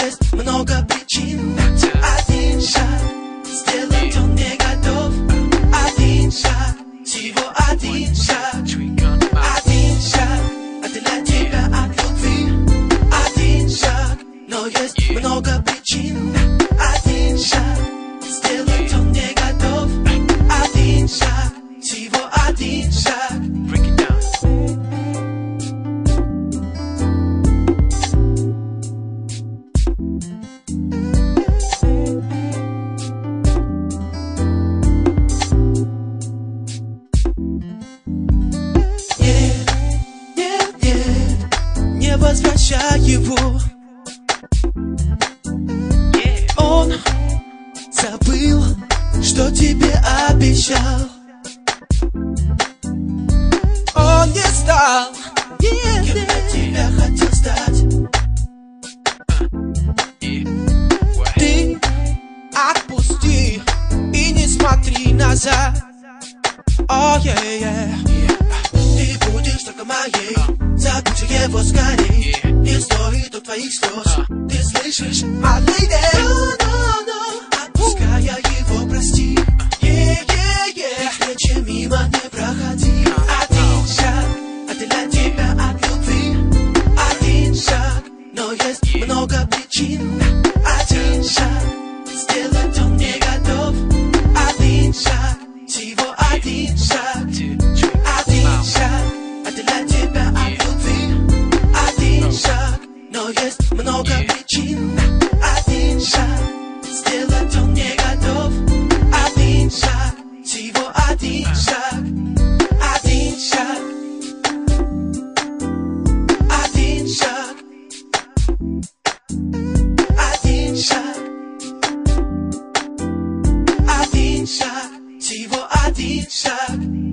есть много причин. Один шаг сделать он не готов. Один шаг, всего один шаг. Один шаг, отделять тебя от любви. Один шаг, но есть много причин. Один шаг сделать он не готов. Один шаг, всего один шаг. Не возвращай его. Он забыл, что тебе обещал. Он не стал кем для тебя хотел стать. Ты отпусти и не смотри назад. Ты будешь только моей. Забудь его скорей. Не стоит у твоих слез. Ты слышишь, my lady? No. Отпуская его, прости. Встречи мимо не проходи. Один шаг отделять тебя от любви. Один шаг, но есть много причин. Один шаг сделать он не готов. Один шаг, всего один шаг. Один шаг отделять тебя от любви. Один шаг, но есть много причин. Один шаг сделать он не готов. Один шаг, всего один шаг. Один шаг. Один шаг. Один шаг. Один шаг, всего один шаг.